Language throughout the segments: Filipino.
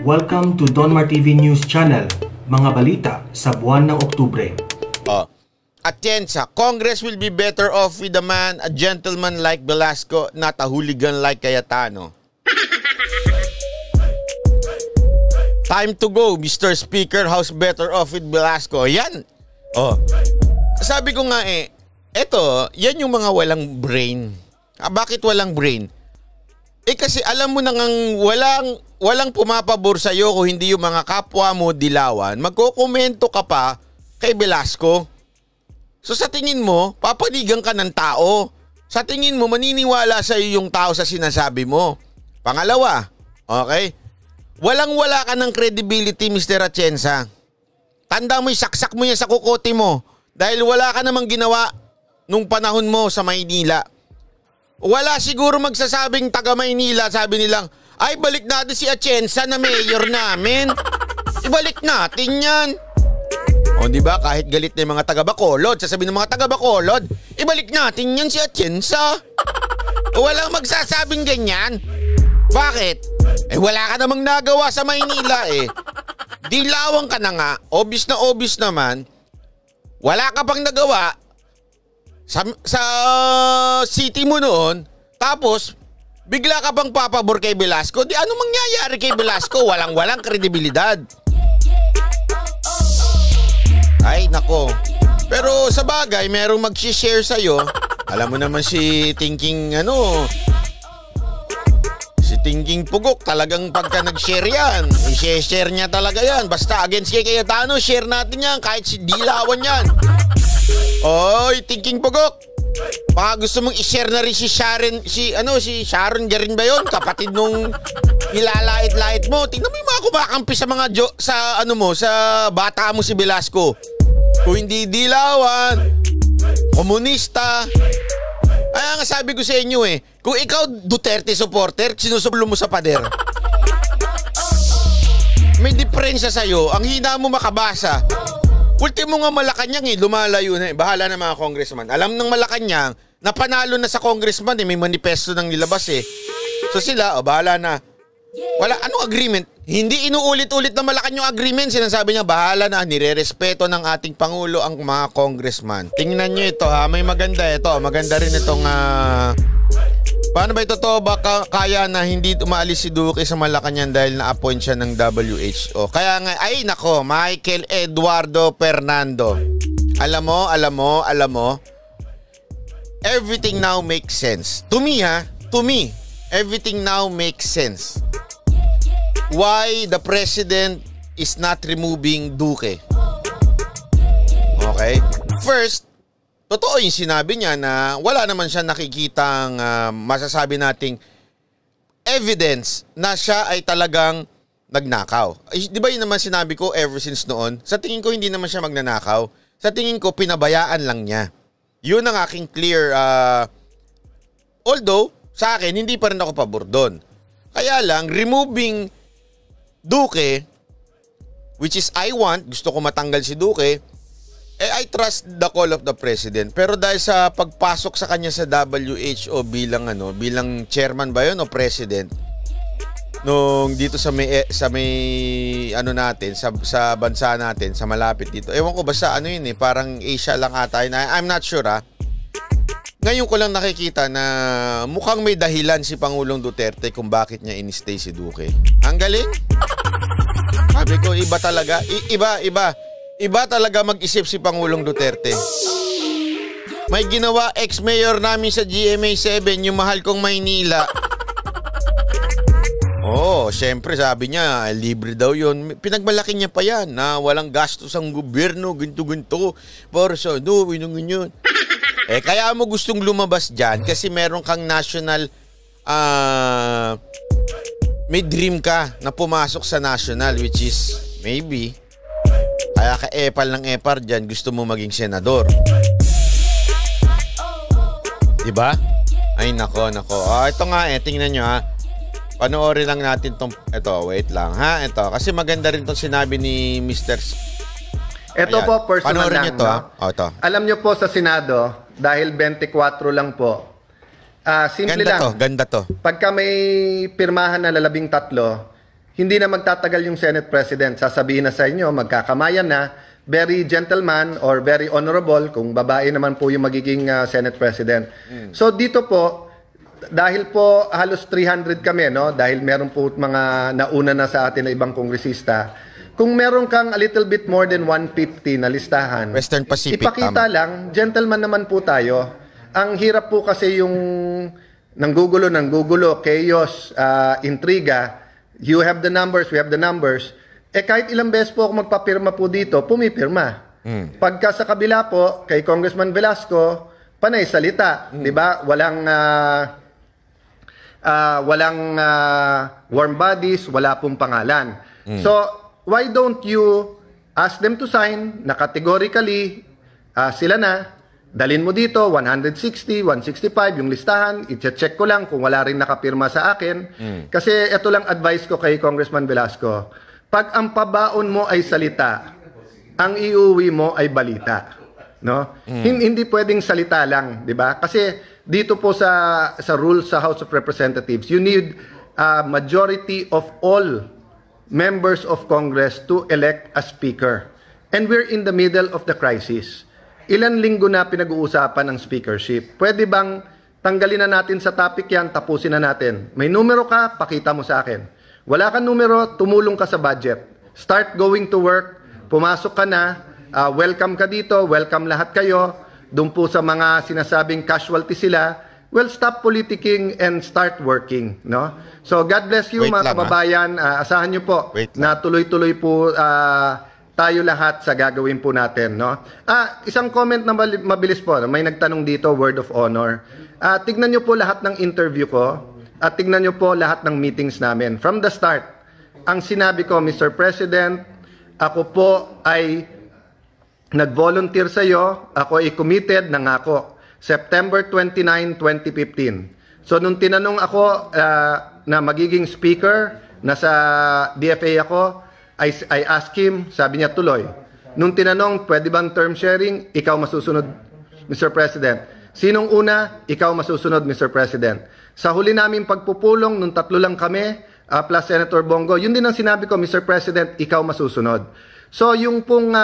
Welcome to Donmar TV News Channel, mga balita sa buwan ng Oktubre. Atienza, Congress will be better off with a man, a gentleman like Velasco, not a hooligan like Cayetano. Time to go, Mr. Speaker. House better off with Velasco. Yan. Sabi ko nga yan yung mga walang brain. Bakit walang brain? Kasi alam mo nang walang pumapabor sa'yo kung hindi yung mga kapwa mo dilawan, magkokomento ka pa kay Velasco. So sa tingin mo, papanigan ka ng tao. Sa tingin mo, maniniwala sa'yo yung tao sa sinasabi mo. Pangalawa, okay? Walang-wala ka ng credibility, Mr. Atienza. Tanda mo, saksak mo yan sa kukote mo dahil wala ka namang ginawa nung panahon mo sa Maynila. Wala siguro magsasabing taga Maynila, sabi nilang, ay balik natin si Atienza na mayor namin. Ibalik natin yan. O diba, kahit galit na yung mga taga Bacolod, sasabihin ng mga taga Bacolod, ibalik natin yan si Atienza. Walang magsasabing ganyan. Bakit? Wala ka namang nagawa sa Maynila Dilawang ka na nga, obvious na obvious naman. Wala ka pang nagawa sa city mo noon, tapos bigla ka bang papabor kay Velasco? Di ano mangyayari kay Velasco? Walang kredibilidad. Ay nako. Pero sa bagay, merong mag-share sa'yo. Alam mo naman si Thinking Thinking Pugok, talagang pagka nag-share yan, i-share niya talaga yan. Basta against kay Cayetano, share natin yan, kahit si dilawan yan. Oy, Thinking Pugok, baka gusto mong i-share na rin si Sharon Garin ba yun? Kapatid nung nilalait-lait mo. Tingnan mo yung mga kumakampi sa mga sa bata mo si Velasco. Kung hindi dilawan, komunista. Kaya nga sabi ko sa inyo kung ikaw Duterte supporter, sinusulo mo sa pader. May diferensya sa'yo, ang hina mo makabasa. Ultimo nga Malacanang lumalayo na bahala na mga congressman. Alam ng Malacanang na panalo na sa congressman may manifesto nang nilabas So sila, bahala na. Wala, anong agreement? Hindi inuulit-ulit na Malacanang yung agreement. Sinasabi niya, bahala na, nirerespeto ng ating Pangulo ang mga congressman. Tingnan nyo ito may maganda ito. Maganda rin itong paano ba ito to? Baka kaya na hindi umaalis si Duque sa Malacanang dahil na-appoint siya ng WHO. Kaya nga, ay nako, Michael Eduardo Fernando. Alam mo, everything now makes sense. To me, everything now makes sense. Why the president is not removing Duque. Okay? First, totoo yung sinabi niya na wala naman siya nakikitang masasabi nating evidence na siya ay talagang nagnakaw. Di ba yun naman sinabi ko ever since noon? Sa tingin ko hindi naman siya magnanakaw. Sa tingin ko pinabayaan lang niya. Yun ang aking clear. Although, sa akin, hindi pa rin ako pabor doon. Kaya lang, removing Duque, which is gusto ko matanggal si Duque, I trust the call of the president. Pero dahil sa pagpasok sa kanya sa WHO bilang chairman ba yun o president, nung dito sa bansa natin, sa malapit dito. Ewan ko basta parang Asia lang ata yun. I'm not sure Ngayon ko lang nakikita na mukhang may dahilan si Pangulong Duterte kung bakit niya in-stay si Duque. Ang galing. Sabi ko, iba talaga. Iba talaga mag-isip si Pangulong Duterte. May ginawa ex-mayor namin sa GMA7, yung mahal kong Maynila. Syempre sabi niya, libre daw yun. Pinagmalaki niya pa yan na walang gastos ang gobyerno, ganito-ganito. Para sa ganyan. Kaya mo gustong lumabas dyan kasi meron kang national, may dream ka na pumasok sa national, which is maybe, kaya ka-epal ng epar dyan, gusto mo maging senador. Diba? Ay nako. Ito nga tingnan nyo Panoorin lang natin wait lang ito, kasi maganda rin itong sinabi ni Mr. Ito po, personal lang. Ito, ito. Alam nyo po sa Senado, dahil 24 lang po, simple ganda lang. Ganda to. Pagka may pirmahan na 13, hindi na magtatagal yung Senate President. Sasabihin na sa inyo, magkakamayan na, very gentleman or very honorable kung babae naman po yung magiging Senate President. So dito po, dahil po halos 300 kami, no? Dahil meron po mga nauna na sa atin na ibang kongresista, kung meron kang a little bit more than 150 na listahan, Western Pacific, ipakita lang, gentleman naman po tayo. Ang hirap po kasi yung nanggugulo, chaos, intriga. You have the numbers, we have the numbers. Kahit ilang beses po ako magpapirma po dito, pumipirma. Pagka sa kabila po, kay Congressman Velasco, panay salita. Di ba? Walang warm bodies, wala pong pangalan. So, why don't you ask them to sign na categorically sila na, dalin mo dito, 160, 165, yung listahan, i-check ko lang kung wala rin nakapirma sa akin. Kasi ito lang advice ko kay Congressman Velasco. Pag ang pabaon mo ay salita, ang iuwi mo ay balita. No? Hindi pwedeng salita lang, di ba? Kasi dito po sa rules sa House of Representatives, you need a majority of all members of Congress to elect a speaker. And we're in the middle of the crisis. Ilan linggo na pinag-uusapan ng speakership. Pwede bang tanggalin na natin sa topic yan, tapusin na natin. May numero ka, pakita mo sa akin. Wala kang numero, tumulong ka sa budget. Start going to work, pumasok ka na, welcome ka dito, welcome lahat kayo. Doon po sa mga sinasabing casualty sila, well, stop politicking and start working. No? So God bless you mga kababayan. Asahan nyo po na tuloy-tuloy po tayo lahat sa gagawin po natin, no? Isang comment na mabilis po. May nagtanong dito, word of honor. Tignan nyo po lahat ng interview ko at tignan nyo po lahat ng meetings namin. From the start, ang sinabi ko, Mr. President, ako po ay nag-volunteer sa iyo, ako ay committed na ngako. September 29, 2015. So, nung tinanong ako na magiging speaker, nasa DFA ako, I asked him, sabi niya tuloy. Nung tinanong, pwede bang term sharing? Ikaw masusunod, Mr. President. Sinong una? Ikaw masusunod, Mr. President. Sa huli namin pagpupulong, nung 3 lang kami, plus Senator Bongo, yun din ang sinabi ko, Mr. President, ikaw masusunod. So, yung pong,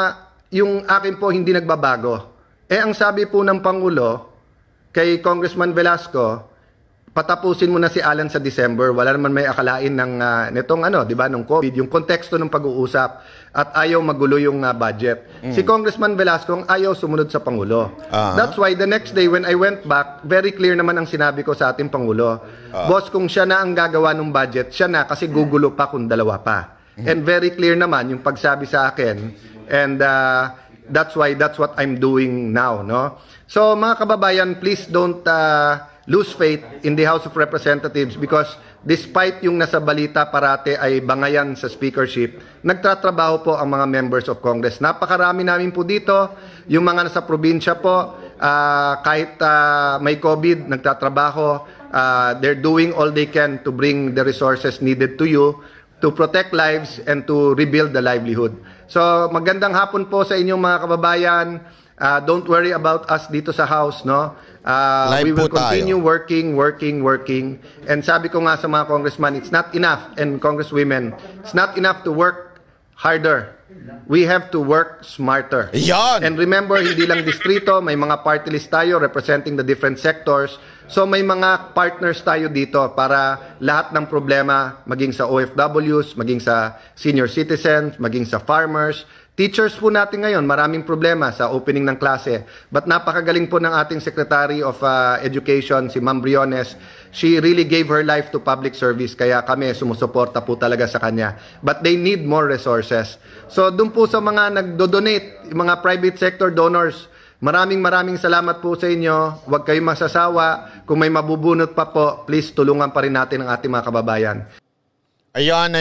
yung akin po hindi nagbabago. Ang sabi po ng Pangulo, kay Congressman Velasco, patapusin mo na si Alan sa December. Wala naman may akalain ng nitong di ba, nung COVID, yung konteksto ng pag-uusap at ayaw magulo yung budget. Si Congressman Velasco ayaw sumunod sa Pangulo. That's why the next day when I went back, very clear naman ang sinabi ko sa ating Pangulo. Boss, kung siya na ang gagawa ng budget, siya na kasi gugulo pa kung dalawa pa. And very clear naman yung pagsabi sa akin. And that's what I'm doing now, no? So mga kababayan, please don't lose faith in the House of Representatives because despite yung nasa balita parate ay bangayan sa speakership, nagtatrabaho po ang mga members of Congress. Napakarami namin po dito, yung mga nasa probinsya po, kahit may COVID, nagtatrabaho, they're doing all they can to bring the resources needed to you to protect lives and to rebuild the livelihood. So magandang hapon po sa inyong mga kababayan. Don't worry about us dito sa house, no? We will continue working. And sabi ko nga sa mga congressman, it's not enough, and congresswomen, it's not enough to work harder. We have to work smarter. Yan. And remember, hindi lang distrito, may mga party list tayo representing the different sectors. So may mga partners tayo dito para lahat ng problema, maging sa OFWs, maging sa senior citizens, maging sa farmers, teachers po natin ngayon, maraming problema sa opening ng klase. But napakagaling po ng ating Secretary of Education, si Ma'am Briones. She really gave her life to public service, kaya kami sumusuporta po talaga sa kanya. But they need more resources. So doon po sa mga nagdo-donate, mga private sector donors, maraming salamat po sa inyo. Huwag kayong masasawa. Kung may mabubunot pa po, please tulungan pa rin natin ang ating mga kababayan. Ayan.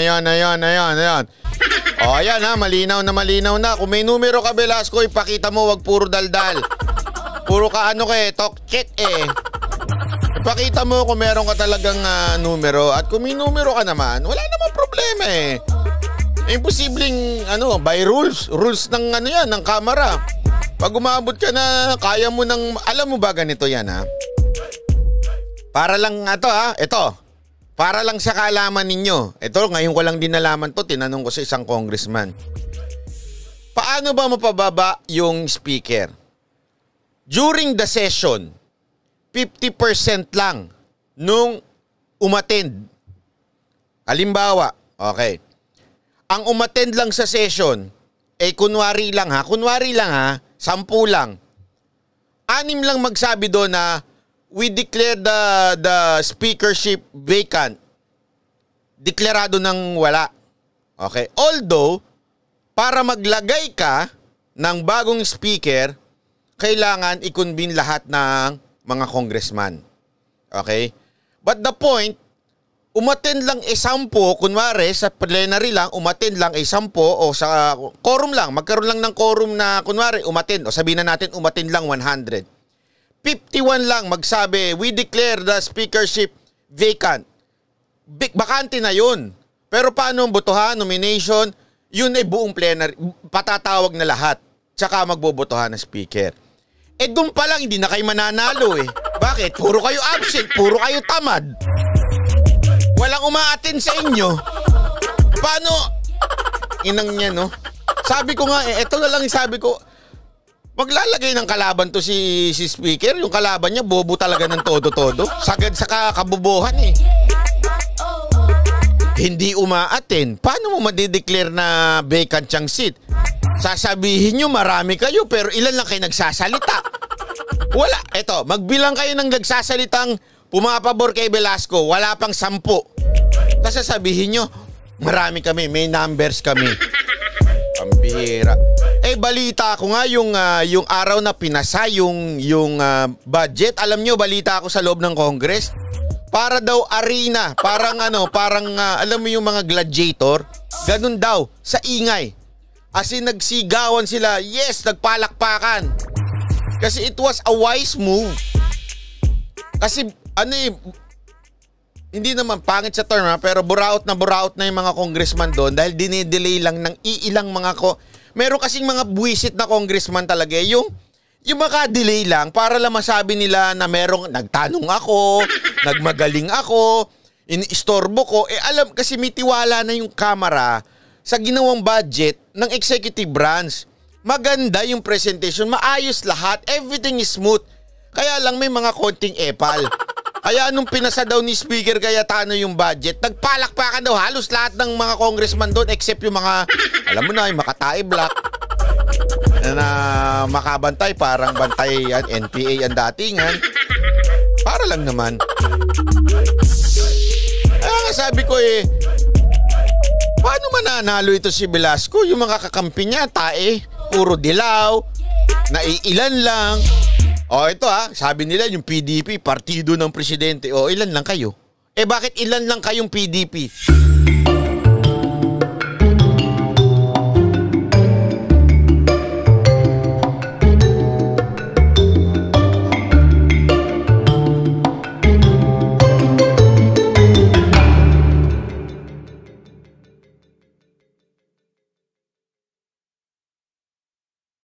O, ayan ha, malinaw na. Kung may numero ka, Velasco, ipakita mo, wag puro daldal. Puro ka talk check Ipakita mo kung meron ka talagang numero. At kung may numero ka naman, wala namang problema Imposibleng, by rules. Rules ng ng kamera. Pag umabot ka na, kaya mo alam mo ba ganito yan Para lang ito. para lang sa kaalaman ninyo. Ito, ngayon ko lang din nalaman to, tinanong ko sa isang congressman. Paano ba mapababa yung speaker? During the session, 50% lang nung umattend. Halimbawa, okay. Ang umattend lang sa session, kunwari lang ha, 10 lang. 6 lang magsabi doon na we declare the speakership vacant. Deklarado ng wala. Okay. Although, para maglagay ka ng bagong speaker, kailangan i-convene lahat ng mga congressman. Okay? But the point, umattend lang 10, kunwari sa plenary lang, umattend lang 10 o sa quorum lang, magkaroon lang ng quorum na kunwari umattend o sabihin na natin umattend lang 100. 51 lang magsabi, we declare the speakership vacant. Bakante na yun. Pero paano ang botohan, nomination, yun ay buong plenary, patatawag na lahat. Tsaka magbobotohan ng speaker. Doon pa lang, hindi na kayo mananalo eh. Bakit? Puro kayo absent, puro kayo tamad. Walang umaattend sa inyo. Paano? Inang niya, no? Sabi ko nga ito na lang yung sabi ko, maglalagay ng kalaban to si speaker. Yung kalaban niya, bobo talaga ng todo-todo. Sagad sa kabubuhan eh. Hindi umaattend. Paano mo madideclare na vacant siyang seat? Sasabihin nyo marami kayo pero ilan lang kayo nagsasalita? Wala. Eto, magbilang kayo ng nagsasalitang pumapabor kay Velasco. Wala pang 10. Tapos sasabihin nyo, marami kami, may numbers kami. Pambihira. Balita ko nga yung araw na pinasa yung budget. Alam nyo, balita ako sa loob ng Congress. Para daw arena, parang alam mo yung mga gladiator, ganun daw, sa ingay. As in, nagsigawan sila, yes, nagpalakpakan. Kasi it was a wise move. Kasi, hindi naman pangit sa term pero buraot na yung mga congressman doon dahil dinidelay lang ng iilang mga meron kasing mga buwisit na congressman talaga, yung maka-delay lang para lang masabi nila na merong nagtanong ako, nagmagaling ako, inistorbo ko. Alam, kasi may tiwala na yung kamera sa ginawang budget ng executive branch. Maganda yung presentation, maayos lahat, everything is smooth. Kaya lang may mga konting epal. Kaya nung pinasa daw ni Speaker Cayetano yung budget, nagpalakpakan daw halos lahat ng mga congressman doon except yung mga, alam mo na, yung Makatae Black na makabantay, parang bantay yan, NPA ang datingan. Para lang naman. Sabi ko paano mananalo ito si Velasco? Yung mga kakampi niya, tae, puro dilaw, naiilan lang. Ito sabi nila yung PDP, partido ng presidente. Ilan lang kayo? Bakit ilan lang kayong PDP?